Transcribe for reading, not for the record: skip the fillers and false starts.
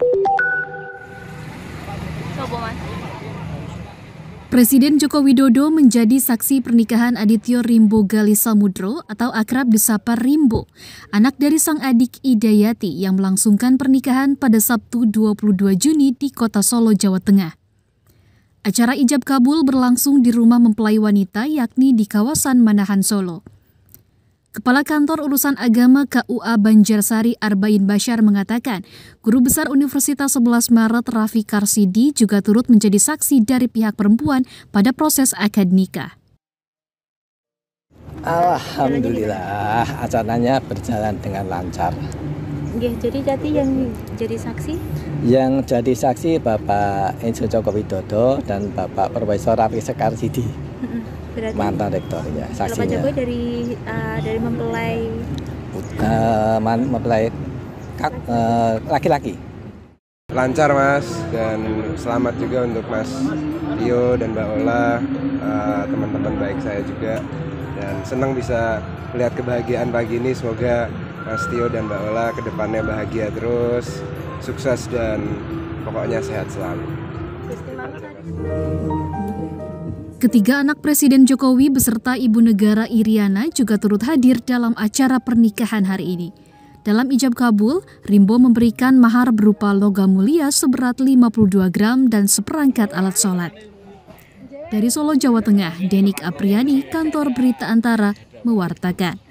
Presiden Joko Widodo menjadi saksi pernikahan Adityo Rimbo Gali Samudro atau akrab disapa Rimbo, anak dari sang adik Idayati yang melangsungkan pernikahan pada Sabtu 22 Juni di Kota Solo, Jawa Tengah. Acara ijab kabul berlangsung di rumah mempelai wanita yakni di kawasan Manahan, Solo. Kepala Kantor Urusan Agama KUA Banjarsari Arbain Bashar mengatakan, Guru Besar Universitas 11 Maret Raffi Karsidi juga turut menjadi saksi dari pihak perempuan pada proses akad nikah. Alhamdulillah, acaranya berjalan dengan lancar. Jadi yang jadi saksi? Yang jadi saksi Bapak Insinyur Joko Widodo dan Bapak Profesor Raffi Karsidi. Berarti mantan rektor ya saksinya. Kalau Pak Jokowi dari mempelai mempelai laki-laki. Lancar Mas, dan selamat juga untuk Mas Tio dan Mbak Ola, teman-teman baik saya juga, dan senang bisa melihat kebahagiaan pagi ini. Semoga Mas Tio dan Mbak Ola kedepannya bahagia terus, sukses dan pokoknya sehat selalu. Ketiga anak Presiden Jokowi beserta Ibu Negara Iriana juga turut hadir dalam acara pernikahan hari ini. Dalam ijab kabul, Rimbo memberikan mahar berupa logam mulia seberat 52 gram dan seperangkat alat sholat. Dari Solo, Jawa Tengah, Denik Apriani, Kantor Berita Antara, mewartakan.